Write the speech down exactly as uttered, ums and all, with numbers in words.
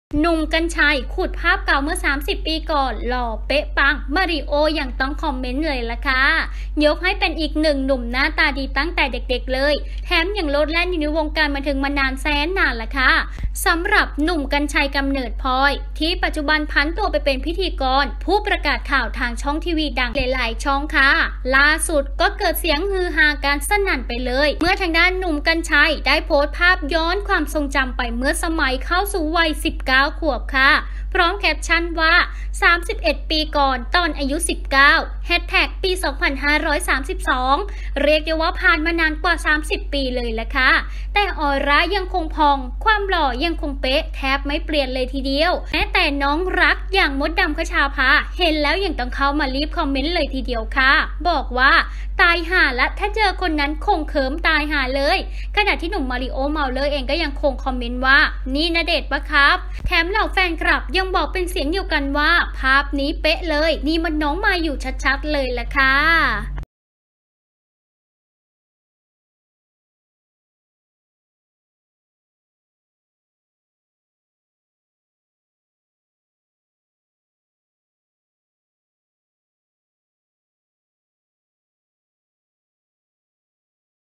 หนุ่มกรรชัยขุดภาพเก่าเมื่อสามสิบปีก่อนหล่อเป๊ะปังมาริโออย่างต้องคอมเมนต์เลยล่ะค่ะยกให้เป็นอีกหนึ่งหนุ่มหน้าตาดีตั้งแต่เด็กๆเลยแถมยังโลดแล่นอยู่ในวงการบันเทิงมานานแสนนานละค่ะสำหรับหนุ่มกรรชัยกำเนิดพลอยที่ปัจจุบันพันตัวไปเป็นพิธีกรผู้ประกาศข่าวทางช่องทีวีดังหลายๆช่องค่ะล่าสุดก็เกิดเสียงฮือฮาการสนั่นไปเลยเมื่อทางด้านหนุ่มกรรชัยได้โพสต์ภาพย้อนความทรงจำไปเมื่อสมัยเข้าสู่วัยสิบเก้าขวบค่ะพร้อมแคปชั่นว่าสามสิบเอ็ดปีก่อนตอนอายุสิบเก้าแฮชแท็กปีสองพันห้าร้อยสามสิบสองเรียกได้ว่าผ่านมานานกว่าสามสิบปีเลยละค่ะแต่ออร่ายังคงพองความหล่อยังคงเป๊ะแทบไม่เปลี่ยนเลยทีเดียวแม้แต่น้องรักอย่างมดดำคชาภาเห็นแล้วยังต้องเข้ามารีบคอมเมนต์เลยทีเดียวค่ะบอกว่าตายห่าละถ้าเจอคนนั้นคงเขิมตายห่าเลยขณะที่หนุ่มมาริโอเมาเลอร์เองก็ยังคงคอมเมนต์ว่านี่ณเดชน์ปะครับแถมเหล่าแฟนคลับยังบอกเป็นเสียงเดียวกันว่าภาพนี้เป๊ะเลยนี่มันน้องมาอยู่ชัดๆเลยล่ะค่ะ